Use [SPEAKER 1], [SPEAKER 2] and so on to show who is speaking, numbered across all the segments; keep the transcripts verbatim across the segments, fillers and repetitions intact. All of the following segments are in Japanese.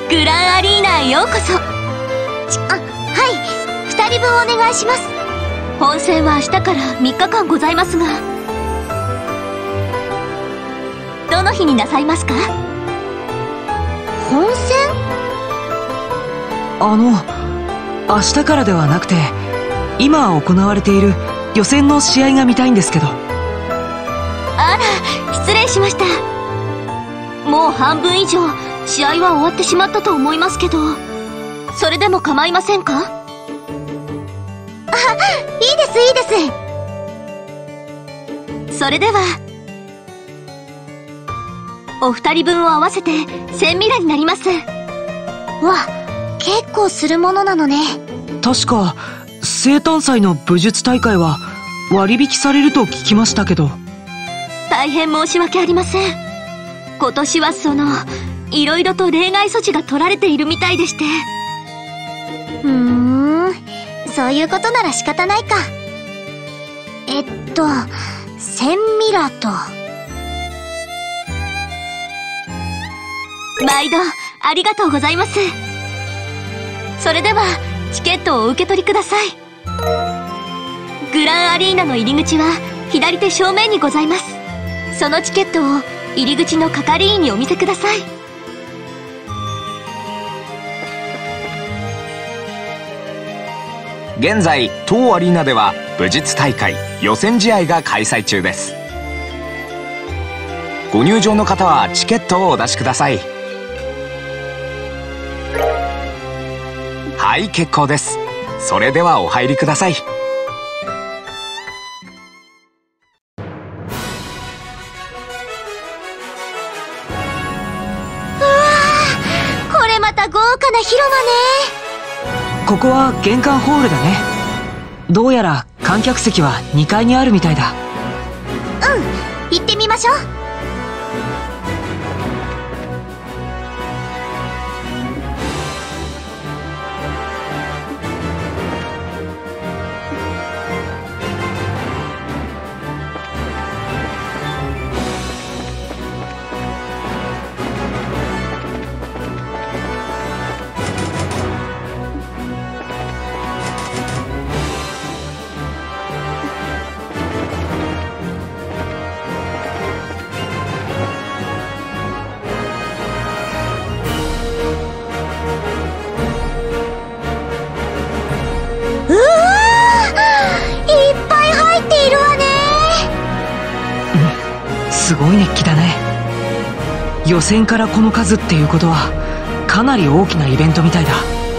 [SPEAKER 1] グランアリーナへようこそ。
[SPEAKER 2] あ、はい、ふたりぶんお願いします。
[SPEAKER 1] 本戦は明日からみっかかんございますが、どの日になさいますか？
[SPEAKER 2] 本戦？
[SPEAKER 3] あの明日からではなくて、今行われている予選の試合が見たいんですけど。
[SPEAKER 1] あら、失礼しました。もう半分以上試合は終わってしまったと思いますけど、それでも構いませんか？
[SPEAKER 2] あ、いいですいい
[SPEAKER 1] です。それではお二人分を合わせてせんミラになります。
[SPEAKER 2] わ、結構するものなのね。
[SPEAKER 3] 確か生誕祭の武術大会は割引されると聞きましたけど。
[SPEAKER 1] 大変申し訳ありません。今年はそのいろいろと例外措置が取られているみたいでして。
[SPEAKER 2] ふーん、そういうことなら仕方ないか。えっとせんミラと。
[SPEAKER 1] 毎度ありがとうございます。それではチケットをお受け取りください。グランアリーナの入り口は左手正面にございます。そのチケットを入り口の係員にお見せください。
[SPEAKER 4] 現在当アリーナでは武術大会予選試合が開催中です。ご入場の方はチケットをお出しください。はい、結構です。それではお入りください。
[SPEAKER 2] これまた豪華な広間ね。
[SPEAKER 3] ここは玄関ホールだね。どうやら観客席はにかいにあるみたいだ。
[SPEAKER 2] うん、行ってみましょう。
[SPEAKER 3] すごい熱気だね。予選からこの数っていうことはかなり大きなイベントみたいだ。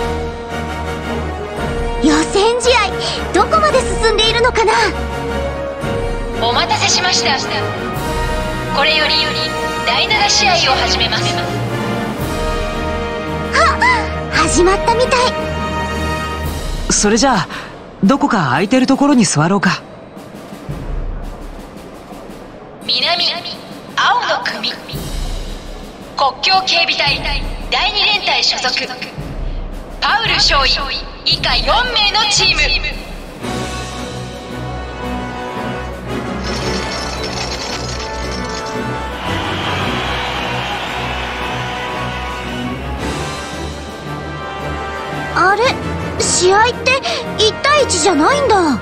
[SPEAKER 2] 予選試合どこまで進んでいるのかな。
[SPEAKER 5] お待たせしました。これよりだいなな試合を始めます。
[SPEAKER 2] あ、始まったみたい。
[SPEAKER 3] それじゃあどこか空いてるところに座ろうか。
[SPEAKER 5] 南青の組、国境警備隊だいに連隊所属、パウル少尉以下よんめいのチーム。
[SPEAKER 2] あれ、試合っていちたいいちじゃないんだ。
[SPEAKER 3] うん、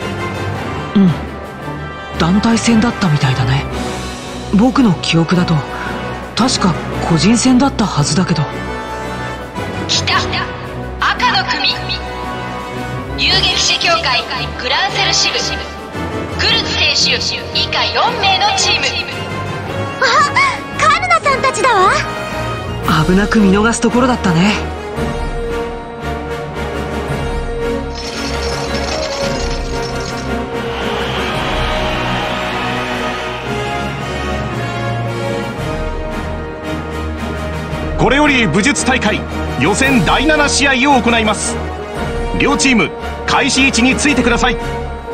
[SPEAKER 3] 団体戦だったみたいだね。僕の記憶だと確か個人戦だったはずだけど。
[SPEAKER 5] 北赤の組、遊撃士協会グランセル支部、クルツ選手以下よんめいのチーム。
[SPEAKER 2] あ、カルナさんたちだわ。
[SPEAKER 3] 危なく見逃すところだったね。
[SPEAKER 6] これより武術大会予選だいなな試合を行います。両チーム開始位置についてください。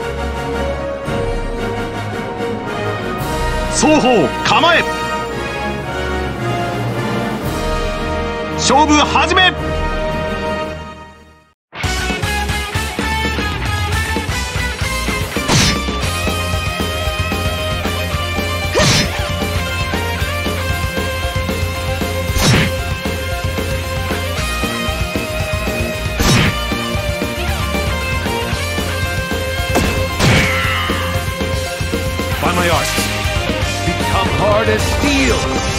[SPEAKER 6] 双方構え、勝負始め。
[SPEAKER 7] my art. Become hard as steel.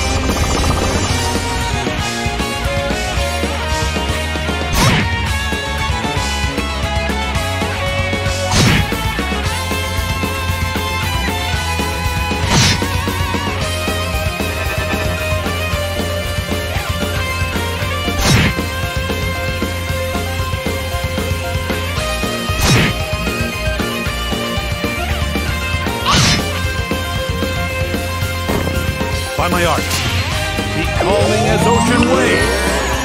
[SPEAKER 7] By my art, be calming as ocean waves.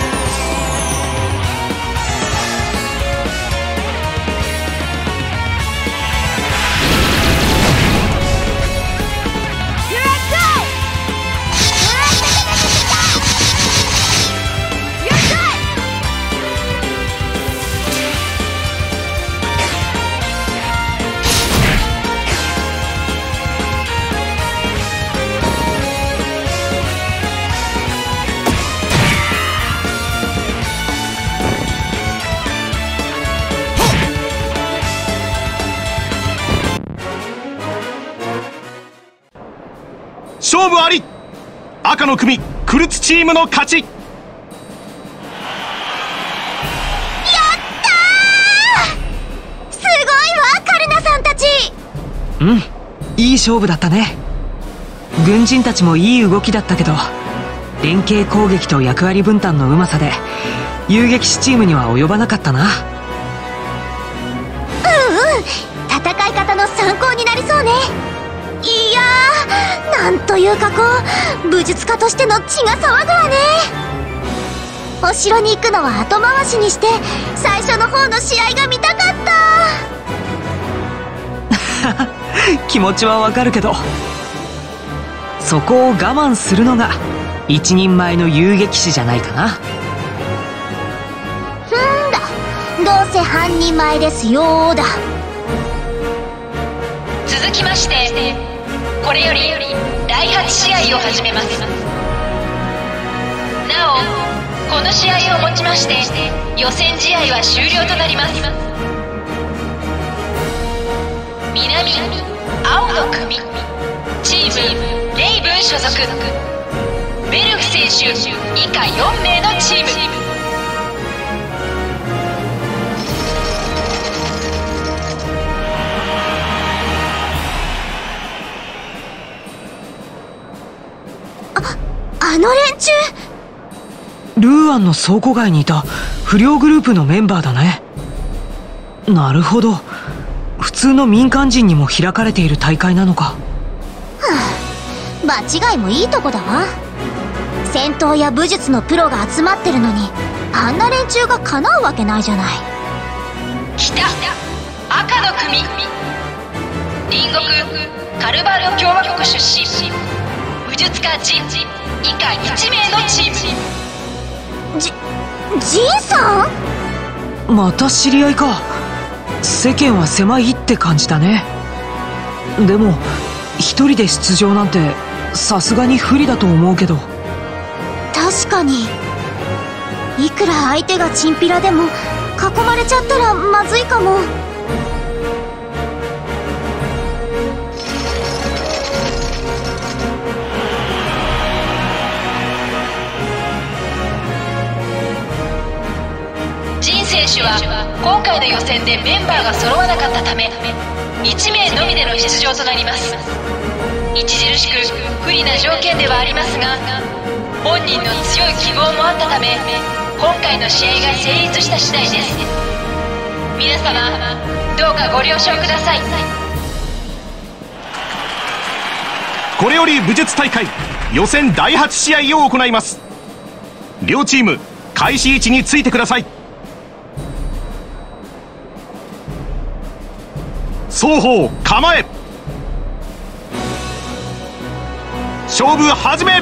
[SPEAKER 6] 勝負あり。赤の組クルツチームの勝ち。
[SPEAKER 2] やったー！すごいわカルナさんたち。
[SPEAKER 3] うん、いい勝負だったね。軍人たちもいい動きだったけど、連携攻撃と役割分担のうまさで遊撃士チームには及ばなかったな。
[SPEAKER 2] うんうん、戦い方の参考になりそうね。いやー、なんというかこう武術家としての血が騒ぐわね。お城に行くのは後回しにして最初の方の試合が見たかった。
[SPEAKER 3] 気持ちはわかるけど、そこを我慢するのが一人前の遊撃士じゃないかな。
[SPEAKER 2] ふんだ、どうせ半人前ですよーだ。
[SPEAKER 5] 続きまして、これよりだいはち試合を始めます。なおこの試合をもちまして予選試合は終了となります。南青の組チームレイブン所属ベルフ選手以下よん名のチーム。
[SPEAKER 2] あの連中、
[SPEAKER 3] ルーアンの倉庫街にいた不良グループのメンバーだね。なるほど、普通の民間人にも開かれている大会なのか。は
[SPEAKER 2] あ、場違いもいいとこだわ。戦闘や武術のプロが集まってるのにあんな連中が叶うわけないじゃない。
[SPEAKER 5] 北赤の組隣国カルバル共和国出身武術家ジン以下いち名のチーム。
[SPEAKER 2] ジジンさ
[SPEAKER 3] ん？また知り合いか。世間は狭いって感じだね。でも一人で出場なんてさすがに不利だと思うけど。
[SPEAKER 2] 確かに、いくら相手がチンピラでも囲まれちゃったらまずいかも。
[SPEAKER 5] ジン選手は今回の予選でメンバーが揃わなかったためいち名のみでの出場となります。著しく不利な条件ではありますが本人の強い希望もあったため今回の試合が成立した次第です。皆様どうかご了承ください。
[SPEAKER 6] これより武術大会予選だいはち試合を行います。両チーム開始位置についてください。双方構え、勝負始め。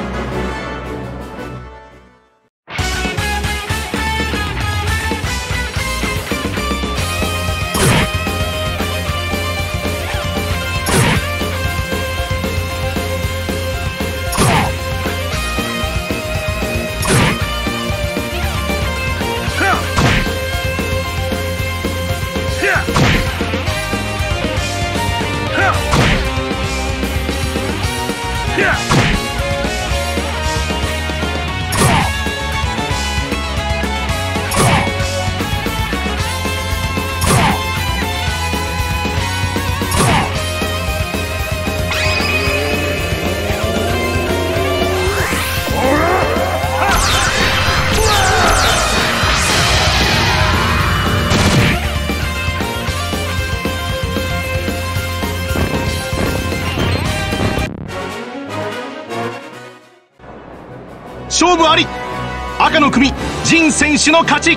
[SPEAKER 6] 勝負あり。赤の組ジン選手の勝ち。
[SPEAKER 2] さ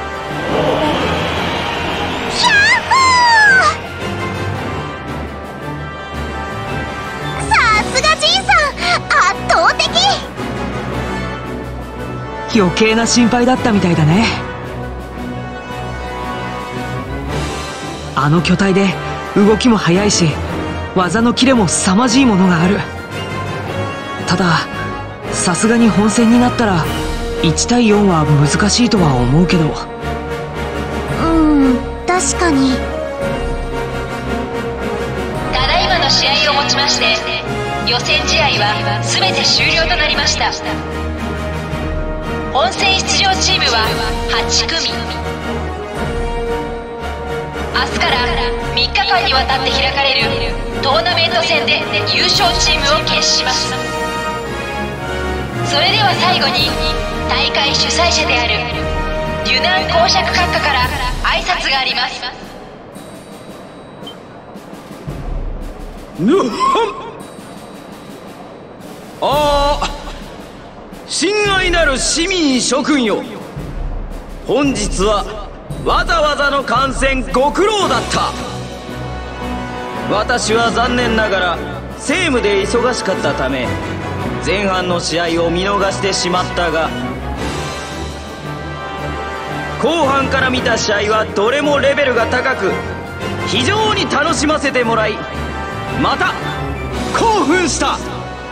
[SPEAKER 2] すがジンさん、圧倒的。
[SPEAKER 3] 余計な心配だったみたいだね。あの巨体で動きも速いし、技のキレも凄まじいものがある。たださすがに本戦になったらいちたいよんは難しいとは思うけど。
[SPEAKER 2] うん、確かに。
[SPEAKER 5] ただいまの試合をもちまして予選試合は全て終了となりました。本戦出場チームははちくみ。明日からみっかかんにわたって開かれるトーナメント戦で優勝チームを決します。それでは最後に大会主催者であるデュナン公爵閣下から挨拶があります。
[SPEAKER 8] ぬっああ、親愛なる市民諸君よ、本日はわざわざの観戦ご苦労だった。私は残念ながら政務で忙しかったため前半の試合を見逃してしまったが、後半から見た試合はどれもレベルが高く非常に楽しませてもらい、また興奮した。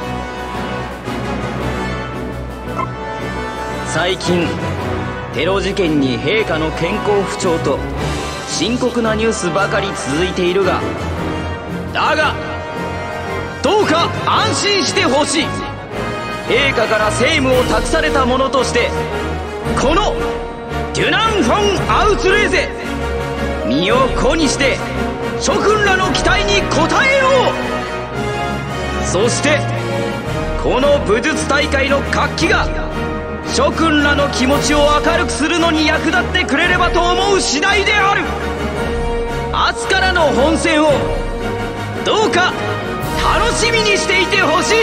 [SPEAKER 8] 最近テロ事件に陛下の健康不調と深刻なニュースばかり続いているが、だがどうか安心してほしい。陛下から政務を託された者として、このデュナン・フォン・アウツレーゼ、身を粉にして諸君らの期待に応えよう。そしてこの武術大会の活気が諸君らの気持ちを明るくするのに役立ってくれればと思う次第である。明日からの本戦をどうか楽しみにしていてほしい。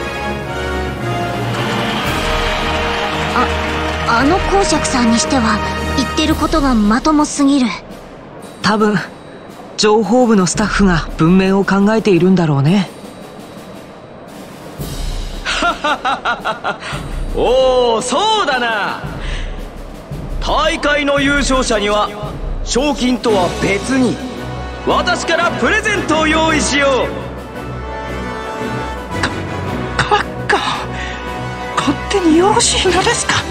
[SPEAKER 2] あ、あの公爵さんにしては言ってることがまともすぎる。
[SPEAKER 3] 多分情報部のスタッフが文面を考えているんだろうね。
[SPEAKER 8] おお、そうだな。大会の優勝者には賞金とは別に私からプレゼントを用意しよう。
[SPEAKER 9] か、閣下、勝手によろしいのですか。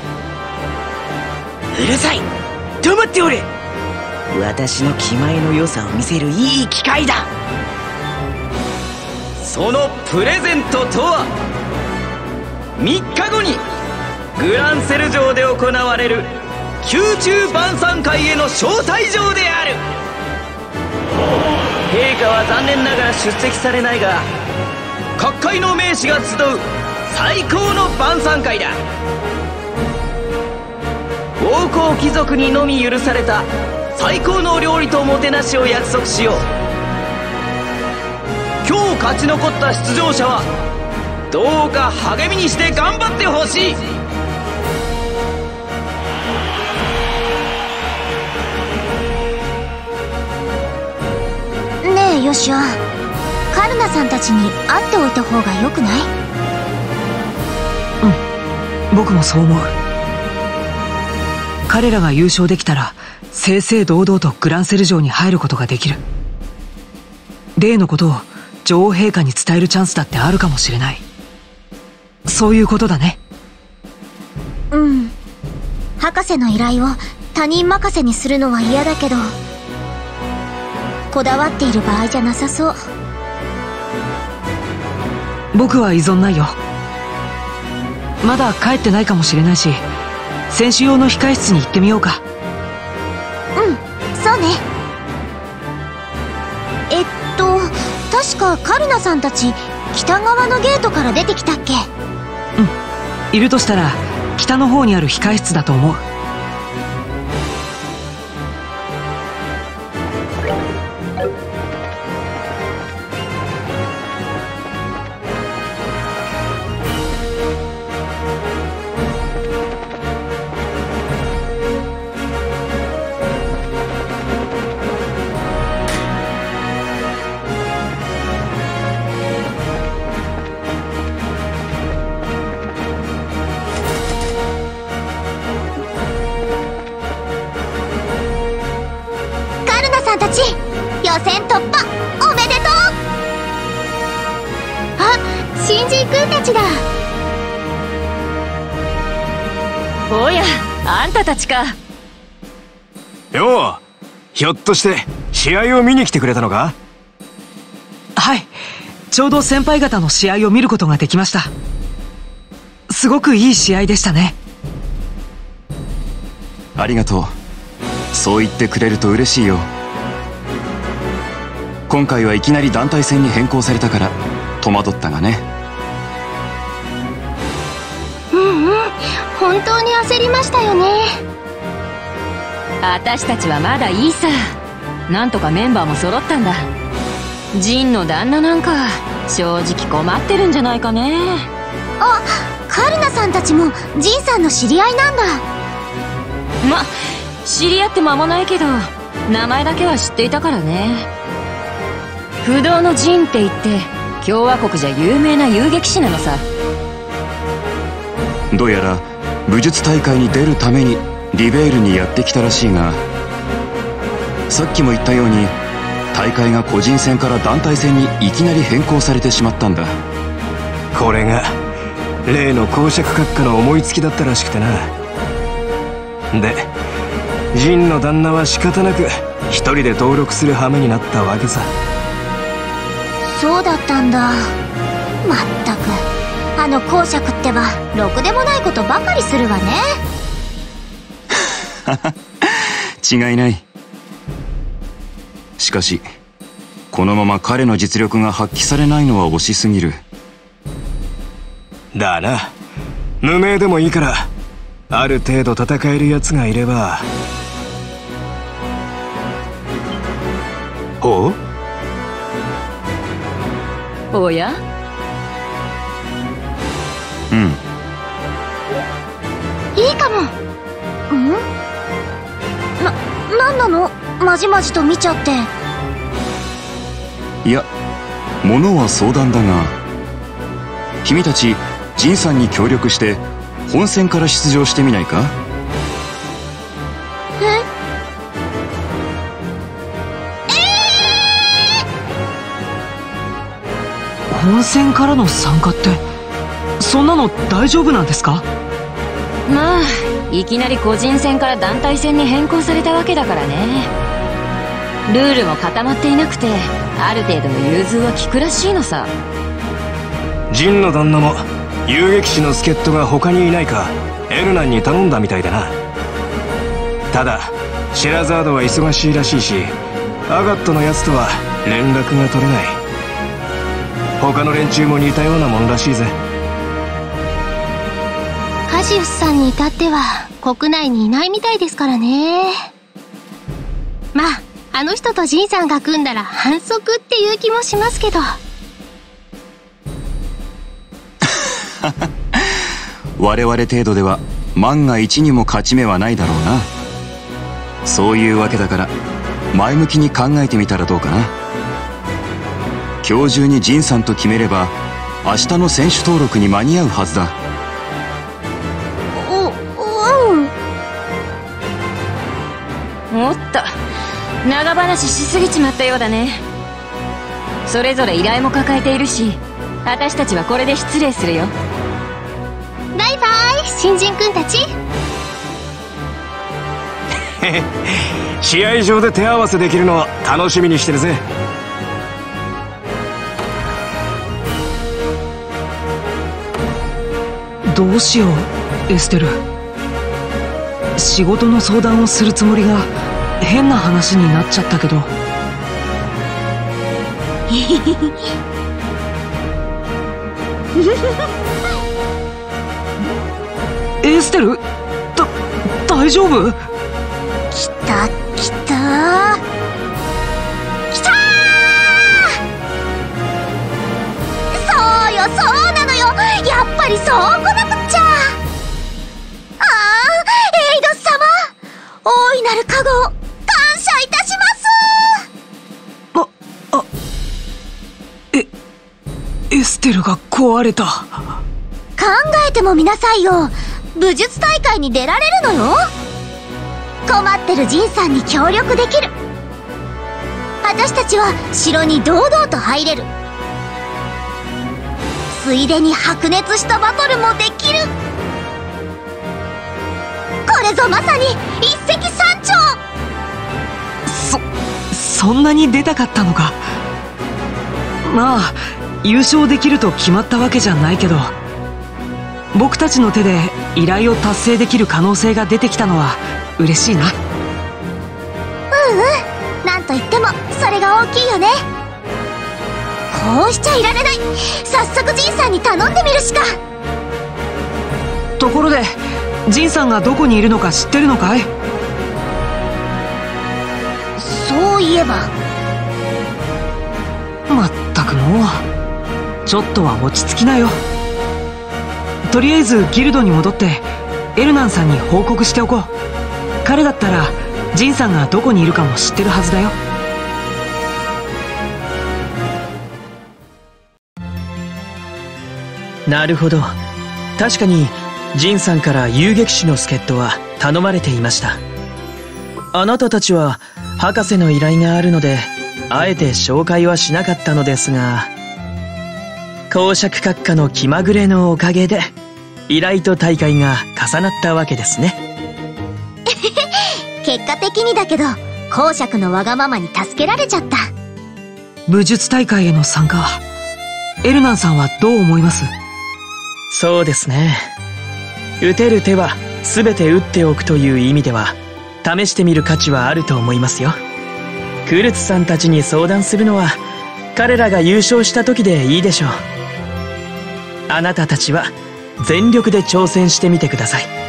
[SPEAKER 10] うるさい、黙っておれ。私の気前の良さを見せるいい機会だ。
[SPEAKER 8] そのプレゼントとはみっかごにグランセル城で行われる宮中晩餐会への招待状である。陛下は残念ながら出席されないが、各界の名士が集う最高の晩餐会だ。王侯貴族にのみ許された最高の料理ともてなしを約束しよう。今日勝ち残った出場者はどうか励みにして頑張ってほしい。
[SPEAKER 2] ねえヨシュア、カルナさんたちに会っておいた方がよくない？
[SPEAKER 3] うん、僕もそう思う。彼らが優勝できたら正々堂々とグランセル城に入ることができる。例のことを女王陛下に伝えるチャンスだってあるかもしれない。そういうことだね。
[SPEAKER 2] うん。博士の依頼を他人任せにするのは嫌だけど、こだわっている場合じゃなさそう。
[SPEAKER 3] 僕は依存ないよ。まだ帰ってないかもしれないし、選手用の控え室に行ってみようか。
[SPEAKER 2] うん、そうね。えっと確かカルナさんたち北側のゲートから出てきたっけ？
[SPEAKER 3] うん、いるとしたら北の方にある控え室だと思う。
[SPEAKER 2] 予選突破おめでとう。あ、新人くんたちだ。
[SPEAKER 1] おや、あんたたちか。
[SPEAKER 11] よう、ひょっとして試合を見に来てくれたのか？
[SPEAKER 3] はい、ちょうど先輩方の試合を見ることができました。すごくいい試合でしたね。
[SPEAKER 12] ありがとう。そう言ってくれると嬉しいよ。今回はいきなり団体戦に変更されたから戸惑ったがね。
[SPEAKER 2] うんうん、本当に焦りましたよね。
[SPEAKER 1] 私たちはまだいいさ。なんとかメンバーも揃ったんだ。ジンの旦那なんか正直困ってるんじゃないかね。
[SPEAKER 2] あ、カルナさんたちもジンさんの知り合いなんだ。
[SPEAKER 1] ま、知り合って間もないけど名前だけは知っていたからね。不動のジンって言って共和国じゃ有名な遊撃士なのさ。
[SPEAKER 12] どうやら武術大会に出るためにリベールにやってきたらしいが、さっきも言ったように大会が個人戦から団体戦にいきなり変更されてしまったんだ。
[SPEAKER 11] これが例の公爵閣下の思いつきだったらしくてな。でジンの旦那は仕方なく一人で登録する羽目になったわけさ。
[SPEAKER 2] そうだったんだ。まったくあの公爵ってばろくでもないことばかりするわね。
[SPEAKER 12] 違いない。しかしこのまま彼の実力が発揮されないのは惜しすぎる。
[SPEAKER 11] だな、無名でもいいからある程度戦えるやつがいれば。ほう？
[SPEAKER 1] おや？
[SPEAKER 12] うん、
[SPEAKER 2] いいかも。ん？な、なんなの？まじまじと見ちゃって。
[SPEAKER 12] いや、物は相談だが、君たちジンさんに協力して本戦から出場してみないか？
[SPEAKER 2] え？
[SPEAKER 3] 本戦からの参加ってそんなの大丈夫なんですか？
[SPEAKER 1] まあいきなり個人戦から団体戦に変更されたわけだからね。ルールも固まっていなくてある程度の融通は利くらしいのさ。
[SPEAKER 11] ジンの旦那も遊撃士の助っ人が他にいないかエルナンに頼んだみたいだな。ただシェラザードは忙しいらしいし、アガットのやつとは連絡が取れない。他の連中も似たようなもんらしいぜ。
[SPEAKER 2] カシウスさんに至っては国内にいないみたいですからね。まああの人とジンさんが組んだら反則っていう気もしますけど。
[SPEAKER 12] 我々程度では万が一にも勝ち目はないだろうな。そういうわけだから前向きに考えてみたらどうかな。今日中にジンさんと決めれば明日の選手登録に間に合うはずだ。
[SPEAKER 2] お、うん。
[SPEAKER 1] おっと、長話しすぎちまったようだね。それぞれ依頼も抱えているし、私たちはこれで失礼するよ。
[SPEAKER 2] バイバイ新人くんたち。
[SPEAKER 11] 試合場で手合わせできるのを楽しみにしてるぜ。
[SPEAKER 3] どうしようエステル。仕事の相談をするつもりが変な話になっちゃったけど。エステル、だ大丈夫？
[SPEAKER 2] きたきたきたー！そうよ、そうなのよ、やっぱりそうこなくっちゃ。ああ、エイドス様、大いなる加護を感謝いたします。
[SPEAKER 3] あ、あ、え、エステルが壊れた。
[SPEAKER 2] 考えてもみなさいよ、武術大会に出られるのよ。困ってるジンさんに協力できる。私たちは城に堂々と入れる。ついでに白熱したバトルもできる。これぞまさに一石三鳥。
[SPEAKER 3] そそんなに出たかったのか。まあ優勝できると決まったわけじゃないけど、僕たちの手で依頼を達成できる可能性が出てきたのは嬉しいな。うんうん、
[SPEAKER 2] なんといってもそれが大きいよね。こうしちゃいられない。早速ジンさんに頼んでみるしか。
[SPEAKER 3] ところでジンさんがどこにいるのか知ってるのかい？
[SPEAKER 2] そういえば。
[SPEAKER 3] まったくもうちょっとは落ち着きなよ。とりあえずギルドに戻ってエルナンさんに報告しておこう。彼だったらジンさんがどこにいるかも知ってるはずだよ。
[SPEAKER 13] なるほど。確かにジンさんから遊撃士の助っ人は頼まれていました。あなたたちは博士の依頼があるのであえて紹介はしなかったのですが、公爵閣下の気まぐれのおかげで依頼と大会が重なったわけですね。
[SPEAKER 2] 結果的にだけど公爵のわがままに助けられちゃった。
[SPEAKER 3] 武術大会への参加、エルナンさんはどう思います？
[SPEAKER 13] そうですね。打てる手は全て打っておくという意味では試してみる価値はあると思いますよ。クルツさんたちに相談するのは彼らが優勝した時でいいでしょう。あなたたちは全力で挑戦してみてください。
[SPEAKER 2] や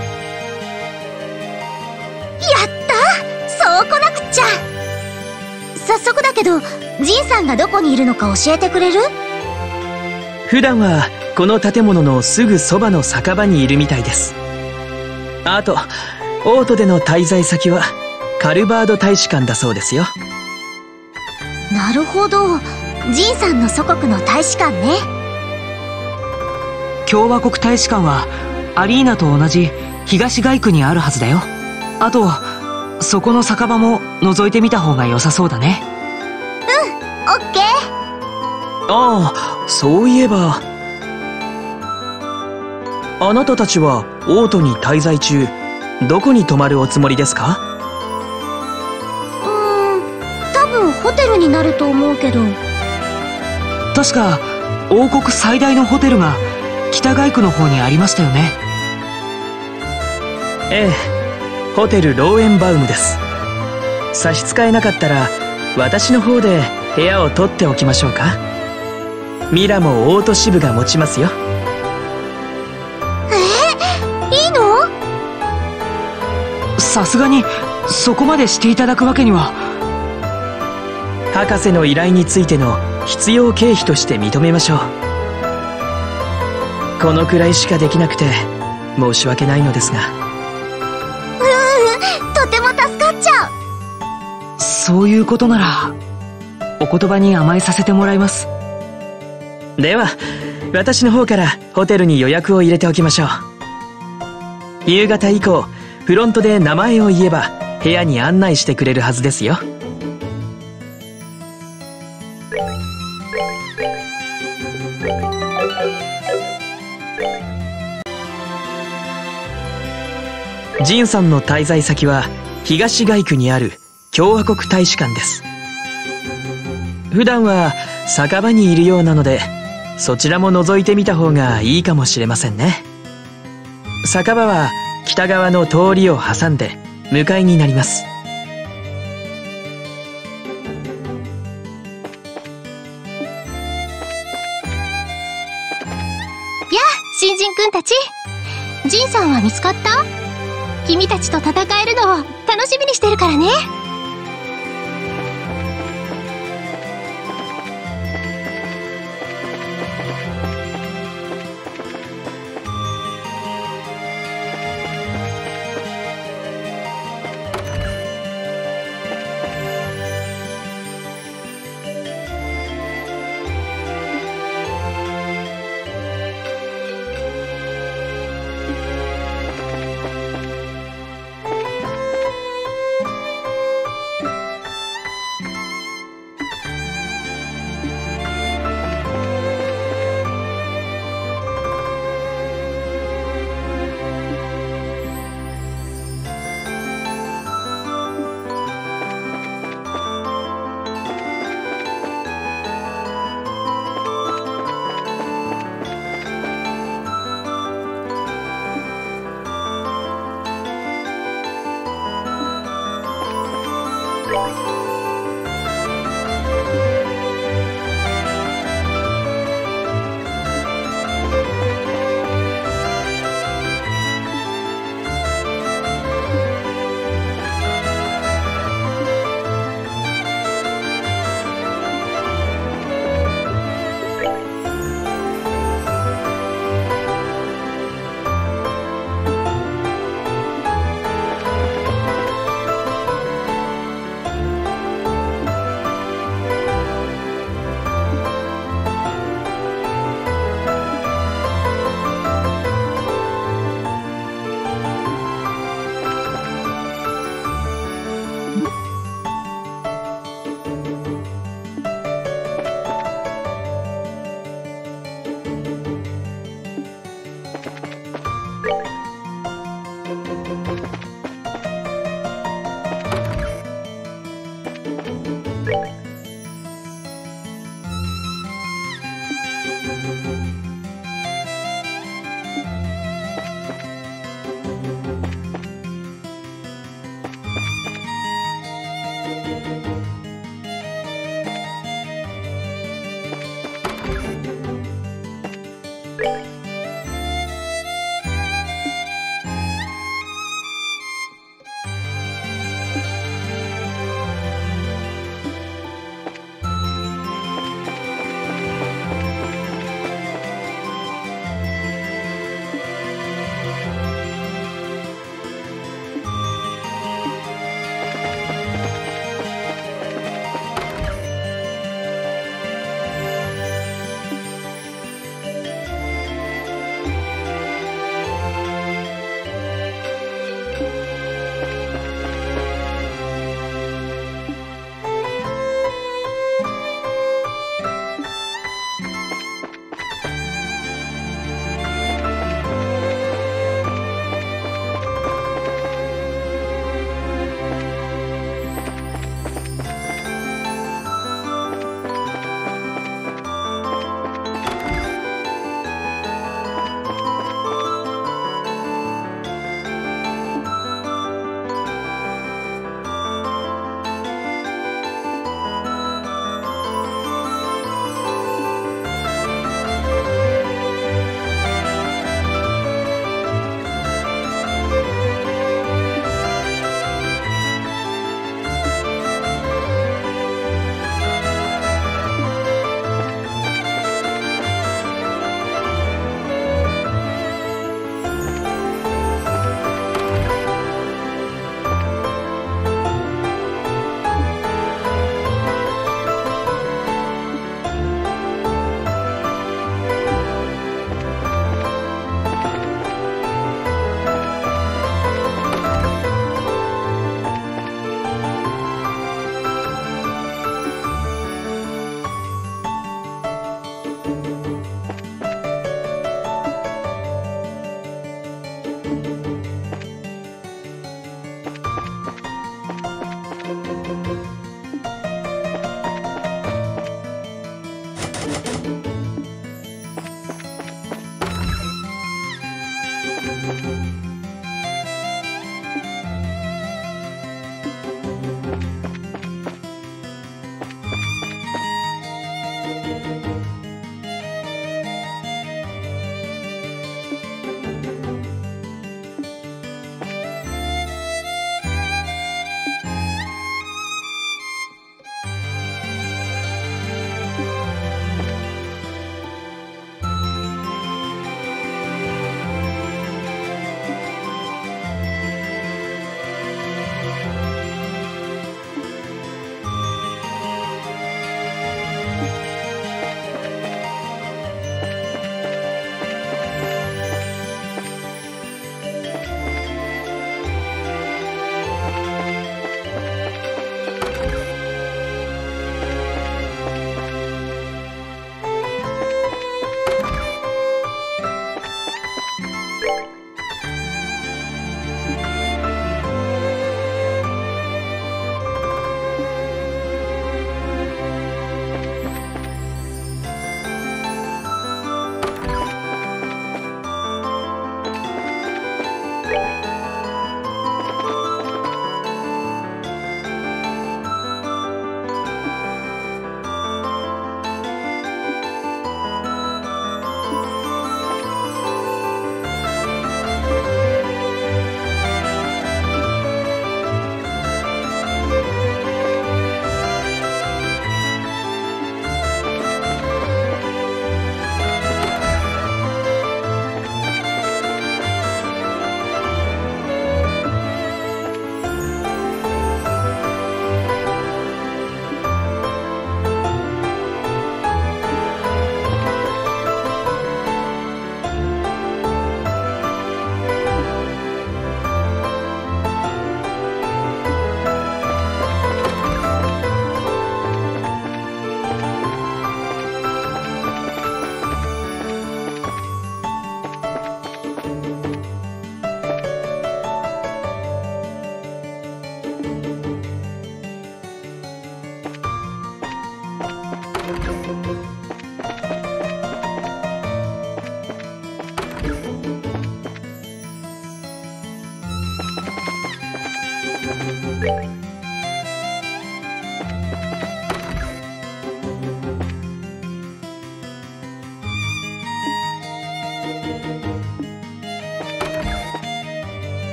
[SPEAKER 2] った！そうこなくっちゃ。早速だけどジンさんがどこにいるのか教えてくれる？
[SPEAKER 13] 普段はこの建物のすぐそばの酒場にいるみたいです。あとオートでの滞在先はカルバード大使館だそうですよ。
[SPEAKER 2] なるほど、ジンさんの祖国の大使館ね。
[SPEAKER 3] 共和国大使館はアリーナと同じ東街区にあるはずだよ。あとそこの酒場も覗いてみた方が良さそうだね。
[SPEAKER 2] うん、オッケー。
[SPEAKER 13] ああ、そういえばあなたたちはオートに滞在中どこに泊まるおつもりですか？
[SPEAKER 2] うーん、多分ホテルになると思うけど。
[SPEAKER 3] 確か王国最大のホテルが北街区の方にありましたよね。
[SPEAKER 13] ええ、ホテルローエンバウムです。差し支えなかったら私の方で部屋を取っておきましょうか。ミラもオート支部が持ちますよ。
[SPEAKER 2] え、いいの？
[SPEAKER 3] さすがにそこまでしていただくわけには。
[SPEAKER 13] 博士の依頼についての必要経費として認めましょう。このくらいしかできなくて申し訳ないのですが。
[SPEAKER 2] うん、とても助かっちゃ
[SPEAKER 3] う。そういうことならお言葉に甘えさせてもらいます。
[SPEAKER 13] では私の方からホテルに予約を入れておきましょう。夕方以降フロントで名前を言えば部屋に案内してくれるはずですよ。ジンさんの滞在先は東街区にある共和国大使館です。普段は酒場にいるようなのでそちらも覗いてみた方がいいかもしれませんね。 酒場は北側の通りを挟んで向かいになります。
[SPEAKER 2] やあ、新人くんたち。ジンさんは見つかった？君たちと戦えるのを楽しみにしてるからね。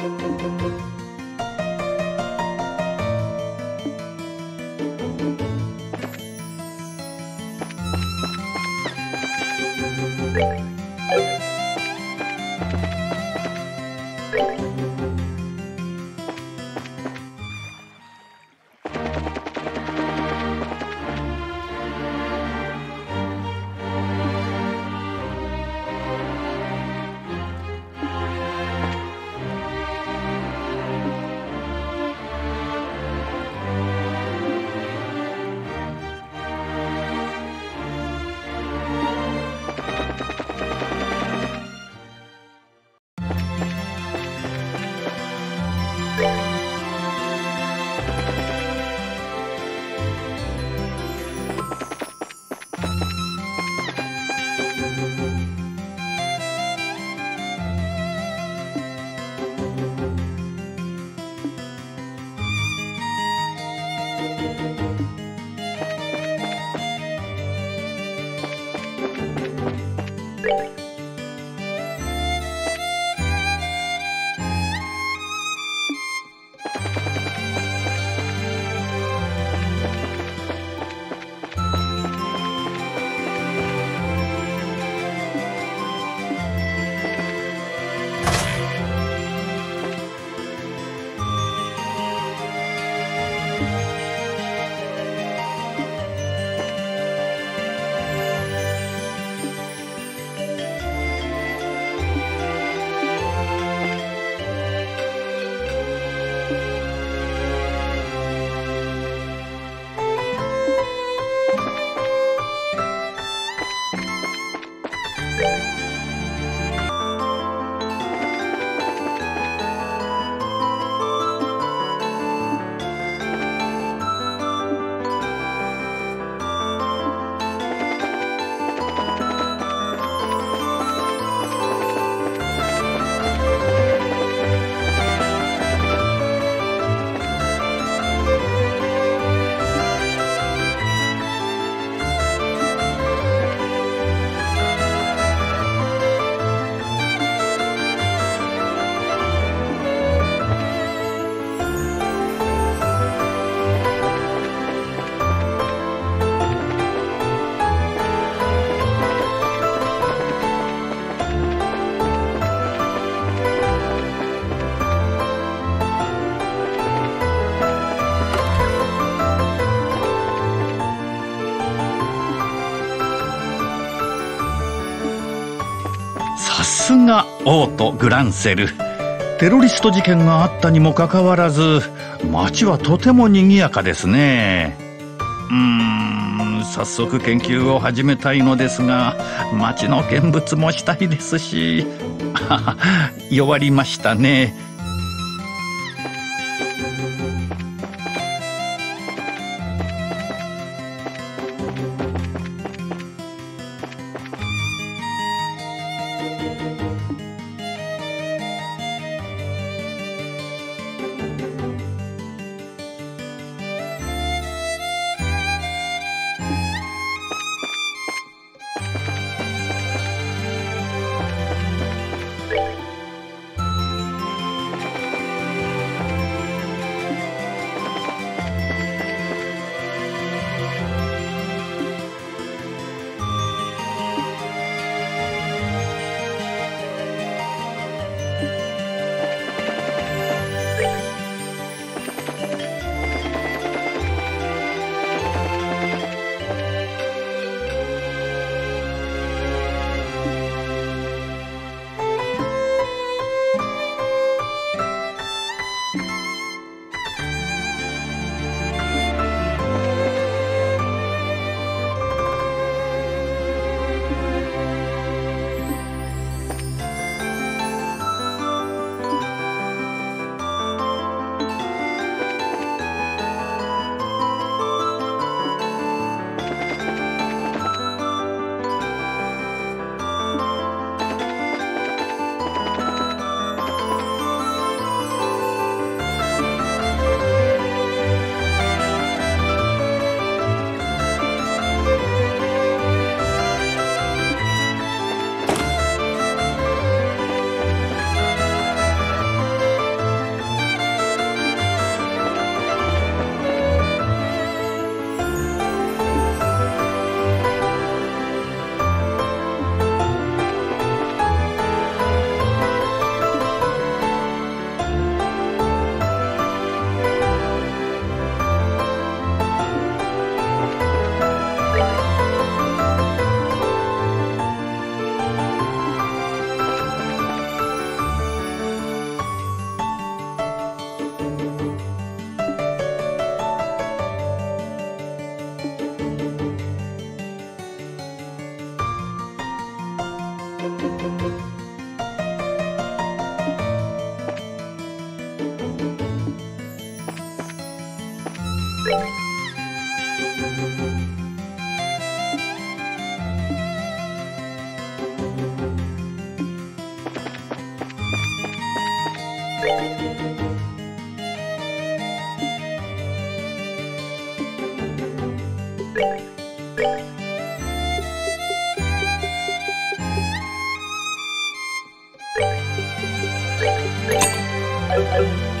[SPEAKER 7] さすが王都グランセル。テロリスト事件があったにもかかわらず街はとても賑やかですね。うーん早速研究を始めたいのですが街の見物もしたいですし弱りましたね。
[SPEAKER 2] you